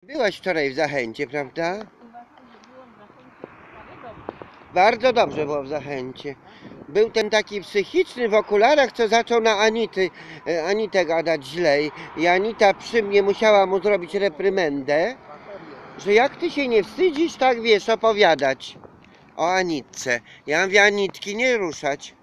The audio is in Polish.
Byłaś wczoraj w Zachęcie, prawda? Bardzo dobrze było w Zachęcie. Był ten taki psychiczny w okularach, co zaczął na Anitę gadać źle. I Anita przy mnie musiała mu zrobić reprymendę, że jak ty się nie wstydzisz, tak wiesz, opowiadać o Anitce. Ja mówię, Anitki nie ruszać.